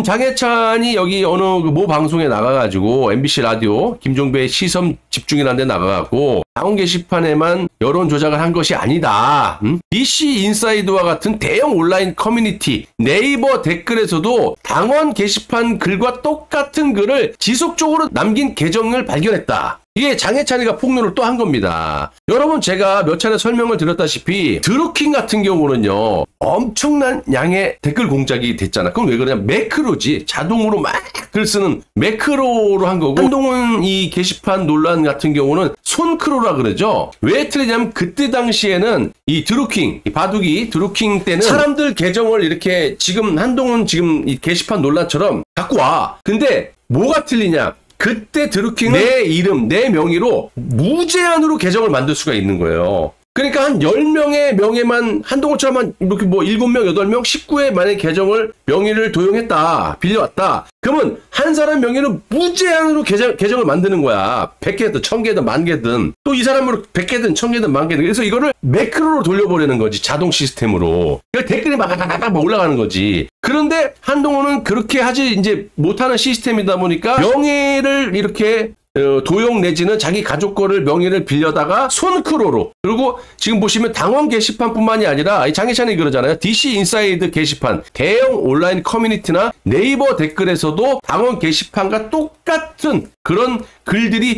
장해찬이 여기 어느 모 방송에 나가가지고 MBC 라디오 김종배의 시선 집중이라는 데 나가갖고 당원 게시판에만 여론 조작을 한 것이 아니다. DC 인사이드와 같은 대형 온라인 커뮤니티 네이버 댓글에서도 당원 게시판 글과 똑같은 글을 지속적으로 남긴 계정을 발견했다. 이게 장해찬이가 폭로를 또 한 겁니다. 여러분 제가 몇 차례 설명을 드렸다시피 드루킹 같은 경우는요 엄청난 양의 댓글 공작이 됐잖아. 그럼 왜 그러냐, 매크로지. 자동으로 막 글 쓰는 매크로로 한 거고, 한동훈 이 게시판 논란 같은 경우는 손크로라 그러죠. 왜 틀리냐면 그때 당시에는 이 드루킹, 이 바둑이 드루킹 때는 사람들 계정을 이렇게 지금 한동훈 지금 이 게시판 논란처럼 갖고 와. 근데 뭐가 틀리냐, 그때 드루킹은 내 이름, 내 명의로 무제한으로 계정을 만들 수가 있는 거예요. 그러니까 한 10명의 명예만, 한동훈처럼 한 이렇게 뭐 7명, 8명, 19의 만의 계정을 명의를 도용했다, 빌려왔다. 그러면 한 사람 명의로 무제한으로 계정을 만드는 거야. 100개든 1000개든 10,000개든. 또 이 사람으로 100개든 1000개든 10,000개든. 그래서 이거를 매크로로 돌려보내는 거지, 자동 시스템으로. 그러니까 댓글이 막 올라가는 거지. 그런데 한동훈은 그렇게 하지 이제 못하는 시스템이다 보니까 명예를 이렇게 도용 내지는 자기 가족 거를 명의를 빌려다가 손크로로, 그리고 지금 보시면 당원 게시판뿐만이 아니라 장해찬이 그러잖아요. DC 인사이드 게시판, 대형 온라인 커뮤니티나 네이버 댓글에서도 당원 게시판과 똑같은 그런 글들이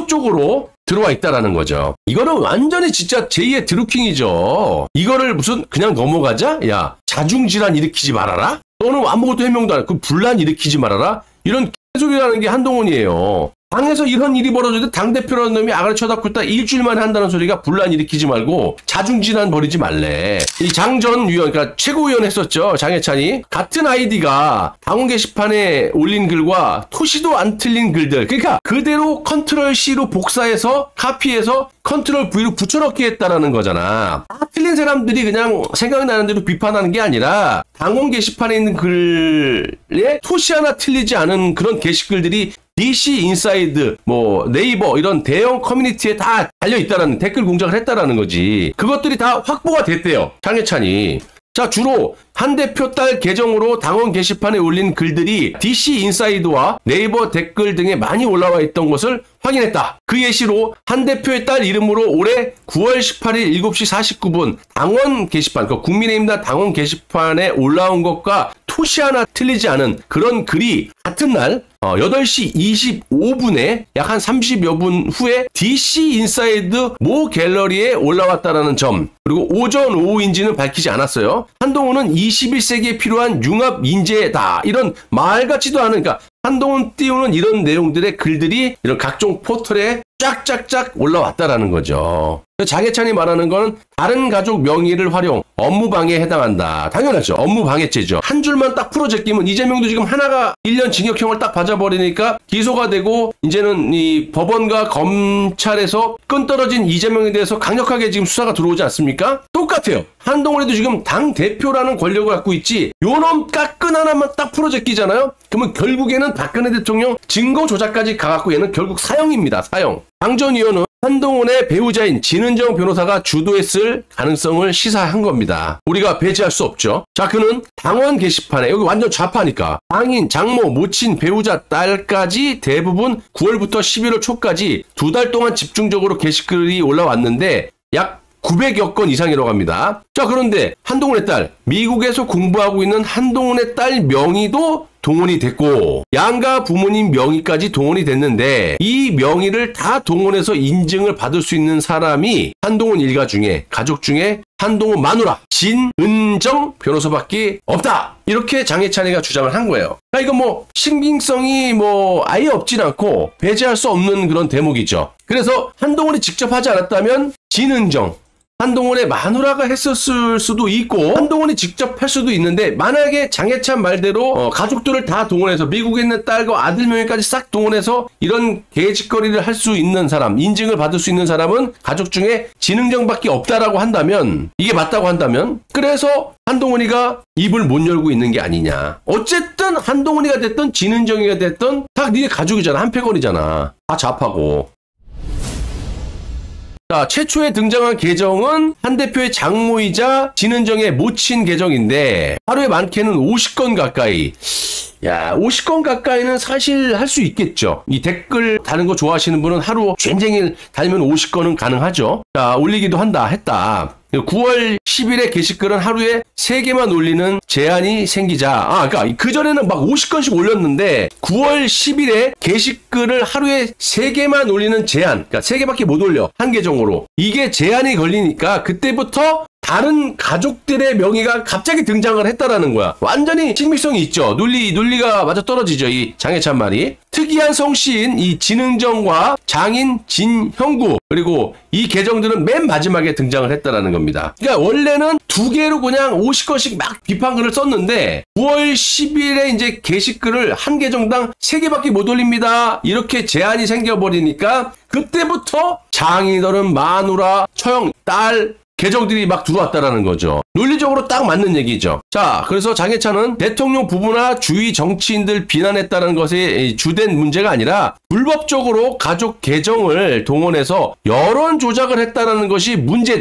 지속적으로 들어와 있다라는 거죠. 이거는 완전히 진짜 제2의 드루킹이죠. 이거를 무슨 그냥 넘어가자? 야, 자중질환 일으키지 말아라? 너는 아무것도 해명도 안 해. 그 분란 일으키지 말아라? 이런 개소리라는 게 한동훈이에요. 당에서 이런 일이 벌어졌는데 당대표라는 놈이 아가리 쳐다보고 있다 일주일 만에 한다는 소리가 분란 일으키지 말고 자중질환 벌이지 말래. 이 장 전 위원, 그러니까 최고위원 했었죠, 장해찬이. 같은 아이디가 당원 게시판에 올린 글과 토시도 안 틀린 글들, 그러니까 그대로 컨트롤 C로 복사해서 카피해서 컨트롤 V로 붙여넣기 했다라는 거잖아. 다 틀린 사람들이 그냥 생각나는 대로 비판하는 게 아니라 당원 게시판에 있는 글에 토시 하나 틀리지 않은 그런 게시글들이 DC 인사이드, 뭐 네이버 이런 대형 커뮤니티에 다 달려있다라는, 댓글 공작을 했다라는 거지. 그것들이 다 확보가 됐대요, 장해찬이. 자, 주로 한 대표 딸 계정으로 당원 게시판에 올린 글들이 DC 인사이드와 네이버 댓글 등에 많이 올라와 있던 것을 확인했다. 그 예시로 한 대표의 딸 이름으로 올해 9월 18일 7시 49분 당원 게시판, 그러니까 국민의힘당 당원 게시판에 올라온 것과 토시 하나 틀리지 않은 그런 글이 같은 날 8시 25분에 약 한 30여 분 후에 DC 인사이드 모 갤러리에 올라왔다라는 점, 그리고 오전 오후인지는 밝히지 않았어요. 한동훈은 21세기에 필요한 융합 인재다, 이런 말 같지도 않은, 그러니까 한동훈 띄우는 이런 내용들의 글들이 이런 각종 포털에 쫙쫙쫙 올라왔다라는 거죠. 장해찬이 말하는 건 다른 가족 명의를 활용, 업무방해에 해당한다. 당연하죠. 업무방해죄죠. 한 줄만 딱 풀어 제끼면 이재명도 지금 하나가 1년 징역형을 딱 받아버리니까 기소가 되고 이제는 이 법원과 검찰에서 끈떨어진 이재명에 대해서 강력하게 지금 수사가 들어오지 않습니까? 똑같아요. 한동훈이도 지금 당대표라는 권력을 갖고 있지, 요놈 까끈 하나만 딱 풀어 제끼잖아요? 그러면 결국에는 박근혜 대통령 증거 조작까지 가갖고 얘는 결국 사형입니다. 사형. 장 전 의원은 한동훈의 배우자인 진은정 변호사가 주도했을 가능성을 시사한 겁니다. 우리가 배제할 수 없죠. 자, 그는 당원 게시판에, 여기 완전 좌파니까 장인, 장모, 모친, 배우자, 딸까지 대부분 9월부터 11월 초까지 2달 동안 집중적으로 게시글이 올라왔는데 약 900여 건 이상이라고 합니다. 자, 그런데 한동훈의 딸, 미국에서 공부하고 있는 한동훈의 딸 명의도 동원이 됐고 양가 부모님 명의까지 동원이 됐는데 이 명의를 다 동원해서 인증을 받을 수 있는 사람이 한동훈 일가 중에, 가족 중에 한동훈 마누라 진은정 변호사밖에 없다, 이렇게 장해찬이가 주장을 한 거예요. 그러니까 이거 뭐 신빙성이 뭐 아예 없진 않고 배제할 수 없는 그런 대목이죠. 그래서 한동훈이 직접 하지 않았다면 진은정, 한동훈의 마누라가 했었을 수도 있고 한동훈이 직접 할 수도 있는데, 만약에 장해찬 말대로 가족들을 다 동원해서 미국에 있는 딸과 아들 명의까지 싹 동원해서 이런 개짓거리를 할 수 있는 사람, 인증을 받을 수 있는 사람은 가족 중에 진은정밖에 없다라고 한다면, 이게 맞다고 한다면, 그래서 한동훈이가 입을 못 열고 있는 게 아니냐. 어쨌든 한동훈이가 됐든 진은정이가 됐든 다 니네 가족이잖아. 한패권이잖아. 다 좌파고. 자, 최초에 등장한 계정은 한 대표의 장모이자 진은정의 모친 계정인데 하루에 많게는 50건 가까이. 야, 50건 가까이는 사실 할 수 있겠죠. 이 댓글 다는 거 좋아하시는 분은 하루 쟁쟁이 달면 50건은 가능하죠. 자, 올리기도 했다. 9월 10일에 게시글은 하루에 3개만 올리는 제한이 생기자. 그러니까 그전에는 막 50건씩 올렸는데 9월 10일에 게시글을 하루에 3개만 올리는 제한. 그러니까 3개밖에 못 올려. 한 계정으로. 이게 제한이 걸리니까 그때부터 다른 가족들의 명의가 갑자기 등장을 했다라는 거야. 완전히 신빙성이 있죠. 논리가 맞아 떨어지죠. 이 장해찬 말이. 특이한 성씨인 이 진흥정과 장인 진형구 그리고 이 계정들은 맨 마지막에 등장을 했다라는 겁니다. 그러니까 원래는 2개로 그냥 50건씩 막 비판글을 썼는데 9월 10일에 이제 게시글을 한 계정당 3개밖에 못 올립니다. 이렇게 제한이 생겨버리니까 그때부터 장인어른, 마누라, 처형, 딸 계정들이 막 들어왔다라는 거죠. 논리적으로 딱 맞는 얘기죠. 자, 그래서 장해찬은 대통령 부부나 주위 정치인들 비난했다는 것이 주된 문제가 아니라 불법적으로 가족 계정을 동원해서 여론 조작을 했다는 것이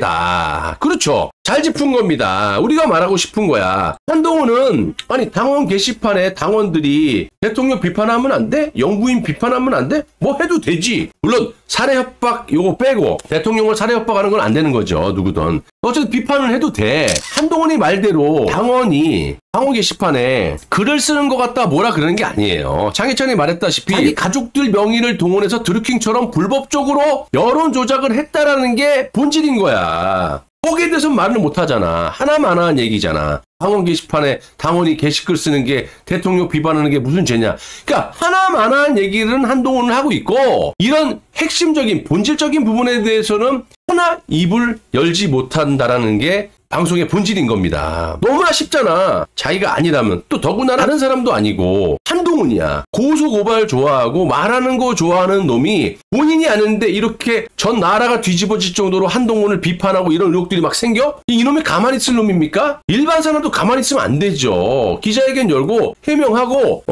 문제다. 그렇죠. 잘 짚은 겁니다. 우리가 말하고 싶은 거야. 한동훈은 아니 당원 게시판에 당원들이 대통령 비판하면 안 돼? 영부인 비판하면 안 돼? 뭐 해도 되지. 물론 살해 협박 요거 빼고 대통령을 살해 협박하는 건 안 되는 거죠. 누구든. 어쨌든 비판을 해도 돼. 한동훈이 말대로 당원이 당원 게시판에 글을 쓰는 것 같다 뭐라 그러는 게 아니에요. 장해찬이 말했다시피 자기 가족들 명의를 동원해서 드루킹처럼 불법적으로 여론 조작을 했다라는 게 본질인 거야. 거기에 대해서 말을 못하잖아. 하나만한 얘기잖아. 당원 게시판에 당원이 게시글 쓰는 게 대통령 비판하는 게 무슨 죄냐. 그러니까 하나만한 얘기는 한동훈은 하고 있고 이런 핵심적인 본질적인 부분에 대해서는 하나 입을 열지 못한다라는 게 방송의 본질인 겁니다. 너무나 쉽잖아. 자기가 아니라면. 또 더구나 다른 사람도 아니고 한동훈이야. 고소고발 좋아하고 말하는 거 좋아하는 놈이 본인이 아는데 이렇게 전 나라가 뒤집어질 정도로 한동훈을 비판하고 이런 의혹들이 막 생겨? 이놈이 가만히 있을 놈입니까? 일반 사람도 가만히 있으면 안 되죠. 기자회견 열고 해명하고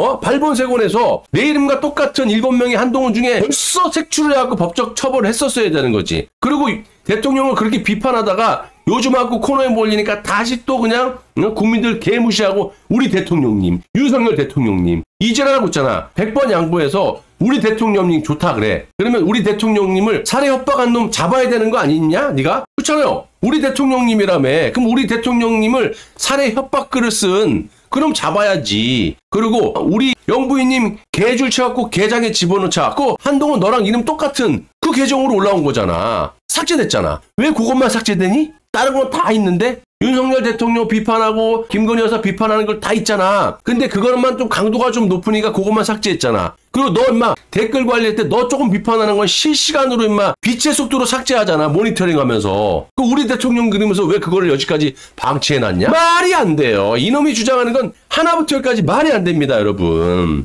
발본색원에서 내 이름과 똑같은 7명의 한동훈 중에 벌써 색출을 해갖고 법적 처벌을 했었어야 되는 거지. 그리고 대통령을 그렇게 비판하다가 요즘하고 코너에 몰리니까 다시 또 그냥 국민들 개무시하고 우리 대통령님, 윤석열 대통령님 이제라고 있잖아. 100번 양보해서 우리 대통령님 좋다 그래. 그러면 우리 대통령님을 살해 협박한 놈 잡아야 되는 거 아니냐? 네가? 그렇잖아요. 우리 대통령님이라며. 그럼 우리 대통령님을 살해 협박글을 쓴 그럼 잡아야지. 그리고 우리 영부인님 개줄 쳐갖고 게장에 집어넣자. 그 한동훈 너랑 이름 똑같은 그 계정으로 올라온 거잖아. 삭제됐잖아. 왜 그것만 삭제되니? 다른 건 다 있는데? 윤석열 대통령 비판하고 김건희 여사 비판하는 걸 다 있잖아. 근데 그거만 좀 강도가 좀 높으니까 그것만 삭제했잖아. 그리고 너 임마 댓글 관리할 때 너 조금 비판하는 건 실시간으로 임마 빛의 속도로 삭제하잖아. 모니터링 하면서. 그 우리 대통령 그리면서 왜 그거를 여지까지 방치해놨냐? 말이 안 돼요. 이놈이 주장하는 건 하나부터 열까지 말이 안 됩니다, 여러분.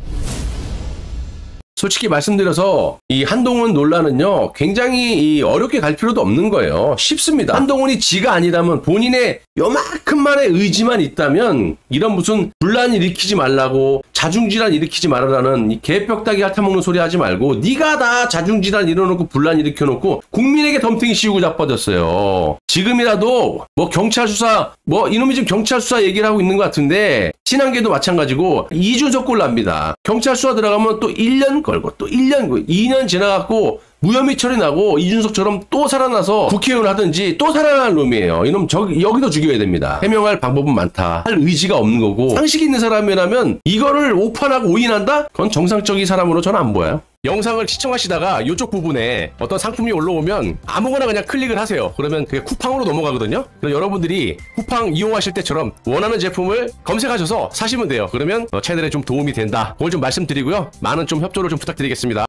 솔직히 말씀드려서 이 한동훈 논란은요 굉장히 어렵게 갈 필요도 없는 거예요. 쉽습니다. 한동훈이 지가 아니라면 본인의 요만큼만의 의지만 있다면 이런 무슨 분란 일으키지 말라고 자중질환 일으키지 말아라는 이 개벽다기 핥아먹는 소리 하지 말고 네가 다 자중질환 일어놓고 분란 일으켜놓고 국민에게 덤탱이 씌우고 자빠졌어요. 지금이라도 뭐 경찰 수사 뭐 이놈이 지금 경찰 수사 얘기를 하고 있는 것 같은데 친한계도 마찬가지고 이준석 꼴 납니다. 경찰 수사 들어가면 또 1년 걸고 또 1년 걸고 2년 지나갖고 무혐의 처리 나고 이준석처럼 또 살아나서 국회의원 하든지 또 살아날 놈이에요. 이놈 여기도 죽여야 됩니다. 해명할 방법은 많다. 할 의지가 없는 거고 상식 있는 사람이라면 이거를 오판하고 오인한다? 그건 정상적인 사람으로 저는 안 보여요. 영상을 시청하시다가 이쪽 부분에 어떤 상품이 올라오면 아무거나 그냥 클릭을 하세요. 그러면 그게 쿠팡으로 넘어가거든요. 그럼 여러분들이 쿠팡 이용하실 때처럼 원하는 제품을 검색하셔서 사시면 돼요. 그러면 채널에 좀 도움이 된다. 그걸 좀 말씀드리고요. 많은 좀 협조를 좀 부탁드리겠습니다.